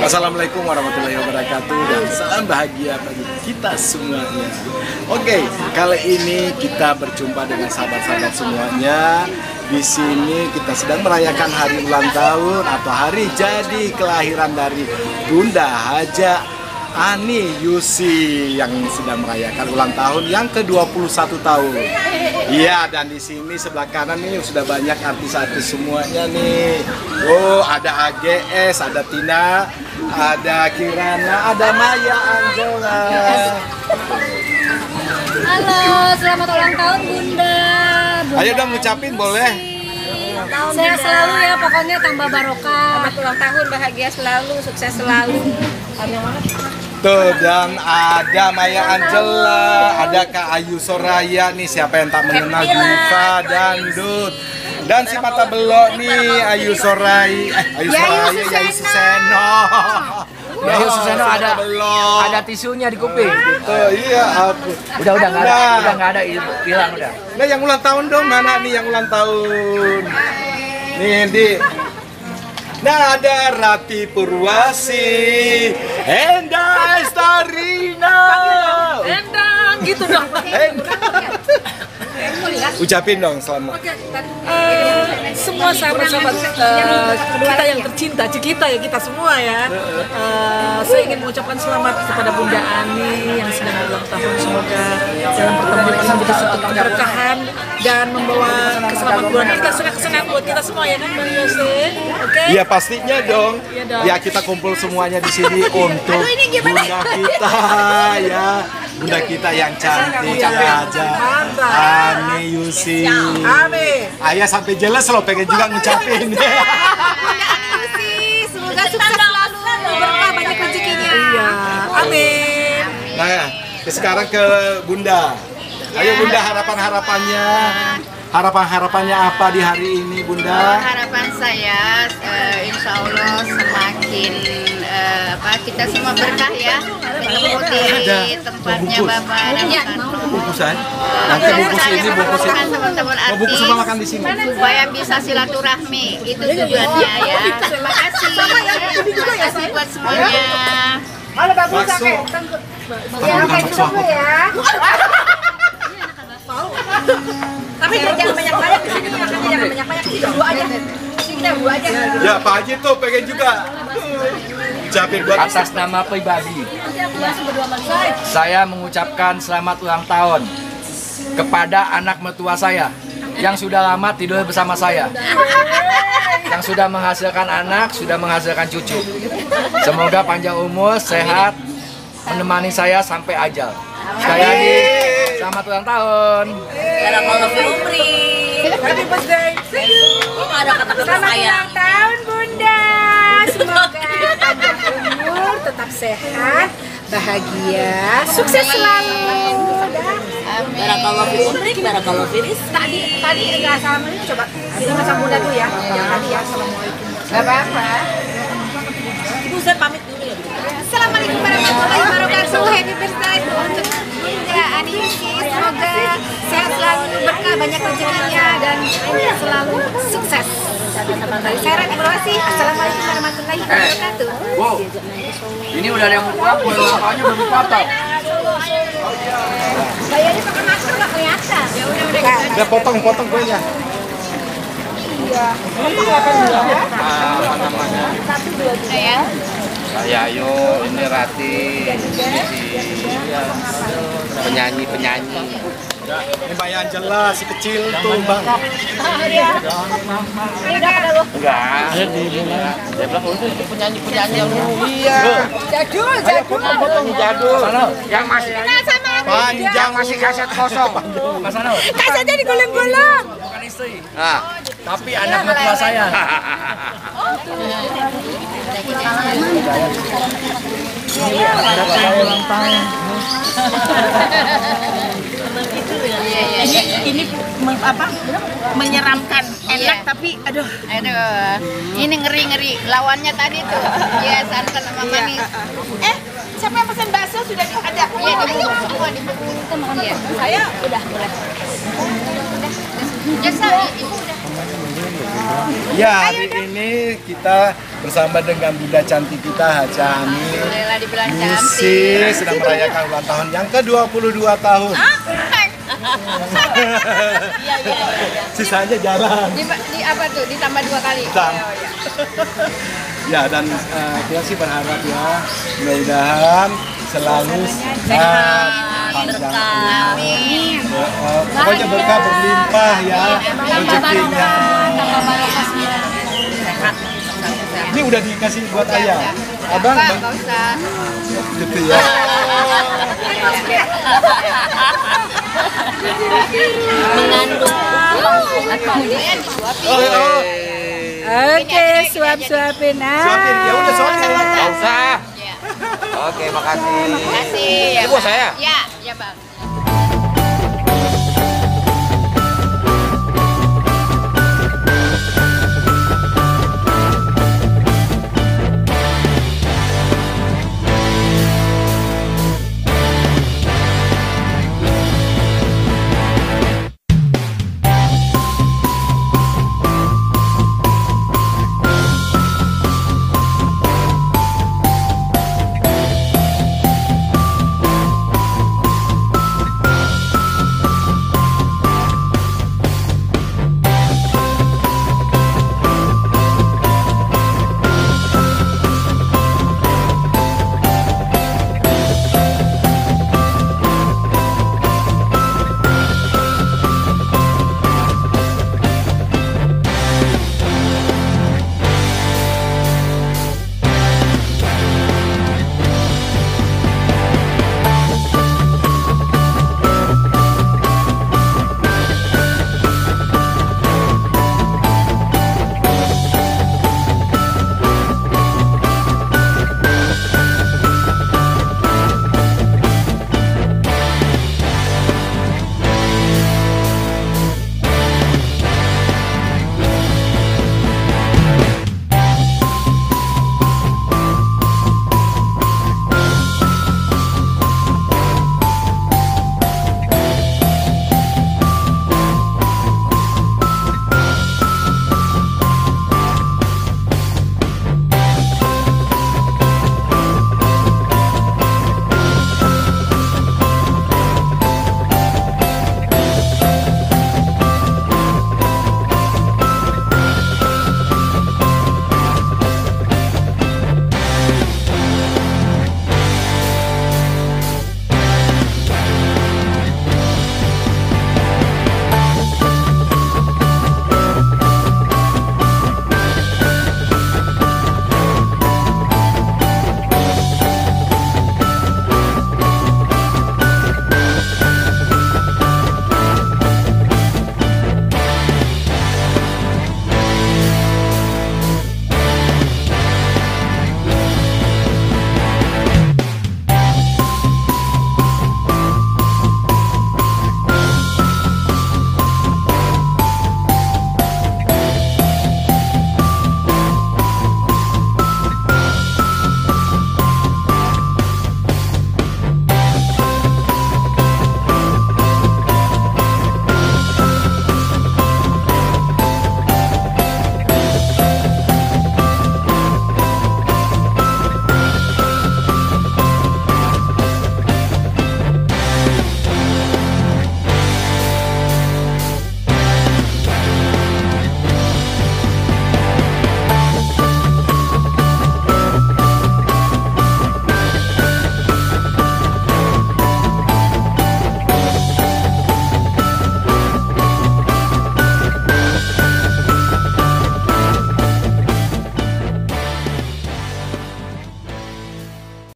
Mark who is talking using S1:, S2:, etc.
S1: Assalamualaikum warahmatullahi wabarakatuh dan salam bahagia bagi kita semuanya. Oke, kali ini kita berjumpa dengan sahabat-sahabat semuanya. Di sini kita sedang merayakan hari ulang tahun atau hari jadi kelahiran dari Bunda Haja Ani Yusi yang sedang merayakan ulang tahun yang ke-21 tahun. Iya, dan di sini sebelah kanan nih sudah banyak artis-artis semuanya nih. Oh, ada AGS, ada Tina, ada Kirana, ada Maya Angela.
S2: Halo, selamat ulang tahun Bunda.
S1: Ayo dong ngucapin boleh.
S2: Sehat selalu ya, pokoknya tambah barokah.
S3: Selamat ulang tahun, bahagia selalu, sukses selalu.
S1: Tuh, dan ada Maya Angela, ada Kak Ayu Soraya nih, siapa yang tak mengenal Diva Dangdut. Dan si mata belok nih, Ayu Soraya, Yayu Suseno.
S4: Yayu Suseno ada tisunya di kuping.
S1: Tuh, iya, aku.
S4: Udah nggak ada hilang udah.
S1: Nah, yang ulang tahun dong, mana nih yang ulang tahun? Nih, di. Nah, ada Rati Purwasi, Enda Estarina,
S3: Endang, gitu dong.
S1: Ucapin dong selamat.
S3: Semua sahabat-sahabat kita yang tercinta, kita ya, kita semua ya. Saya ingin mengucapkan selamat kepada Bunda Ani yang sedang ulang tahun. Semoga dalam pertemuan ini bisa satu keberkahan dan membawa keselamatan. Kita sudah kesenangan buat kita semua ya kan, Bang Yose? Oke?
S1: Iya pastinya dong.
S3: Iya dong.
S1: Ya, kita kumpul semuanya di sini untuk Bunda kita ya. Bunda kita yang cantik aja. Ani Yusi.
S3: Amin.
S1: Ayah sampai jelas loh, pengen juga ngucapin.
S2: Bunda Ani Yusi, semoga sukses selalu, berkah banyak rezekinya.
S3: Iya. Amin.
S1: Nah, sekarang ke Bunda. Ayo Bunda, harapannya apa di hari ini Bunda?
S5: Harapan saya insya Allah semakin kita semua berkah ya di tempatnya Bapak dan
S1: Bungkusan. Nanti bungkus ini.
S5: teman-teman
S1: Mau bungkus
S5: artis
S1: sama makan di sini.
S5: supaya bisa silaturahmi, itu tujuannya ya. Terima kasih. Terima kasih buat semuanya.
S1: Bakso. Bakso aku.
S3: Tapi jangan banyak-banyak di sini, makanya jangan banyak-banyak di sini, dua aja. Kita dua aja.
S1: Ya, Pak Haji tuh pengen juga. Ucapin buat
S4: Atas nama pribadi, saya mengucapkan selamat ulang tahun kepada anak mertua saya yang sudah lama tidur bersama saya, yang sudah menghasilkan anak, sudah menghasilkan cucu. Semoga panjang umur, sehat, menemani saya sampai ajal. Sekali lagi, selamat ulang tahun.
S3: Happy birthday. See you.
S2: Ada kata-kata sayang.
S3: Selamat ulang tahun Bunda. Semoga panjang umur, tetap sehat, bahagia, sukses selalu.
S2: Barakallahu fi umrik, barakallahu fi rizq.
S3: Tadi enggak sama ini, coba kita sama Bunda tuh ya. Yang tadi ya, assalamualaikum. Enggak apa-apa.
S2: Ibu saya pamit dulu ya.
S5: Assalamualaikum warahmatullahi wabarakatuh. Happy birthday untuk Bunda Ani Yusi. Semoga sehat selalu, berkah banyak rezekinya dan selalu sukses. Saya Rati Purwasi. Assalamualaikum warahmatullahi wabarakatuh.
S4: Wow, ini udah ada yang mau pulang, kue ulang tahunnya belum dipotong.
S5: Bayarnya pakai masker nggak kelihatan. Ya udah.
S1: Udah potong kuenya.
S5: Saya.
S6: Ayo, ini Rati, penyanyi.
S1: Ini Maya Angela, si kecil tuh Bang.
S6: Enggak. Dia bilang itu penyanyi yang dulu. Iya. Jadul. Yang masih panjang, masih kaset kosong.
S4: Mas Ano,
S3: Kasetnya digulung-gulung.
S4: bukan istri,
S6: Nah,
S4: tapi anak mertua saya.
S2: Ini menyeramkan, enak tapi aduh.
S5: Ini ngeri lawannya tadi tuh. Ya, santan sama manis.
S2: Siapa yang pesan bakso sudah ada?
S5: Iya, dibungkus semua dibungkus. Iya.
S2: Saya udah.
S5: Ya, Ibu udah.
S1: Ya, hari ini kita bersama dengan Bunda cantik kita Haja Ani Lucy sedang merayakan ulang tahun yang ke-22 tahun. Sisanya jalan.
S5: Di apa tuh? Ditambah 2 kali.
S1: Ya, dan kita sih berharap ya, mudah-mudahan selalu sehat, panjang umur. Pokoknya berkah berlimpah ya rezekinya. Ini udah dikasih buat ayah. Abang,
S5: Nggak usah.
S1: gitu ya. Oh.
S2: Oke, suap-suapin.
S1: Suapin, ya udah suapin.
S6: Nggak usah. Oke, makasih.
S5: Kasih ya.
S6: Ini buat saya?
S5: Ya, ya Bang.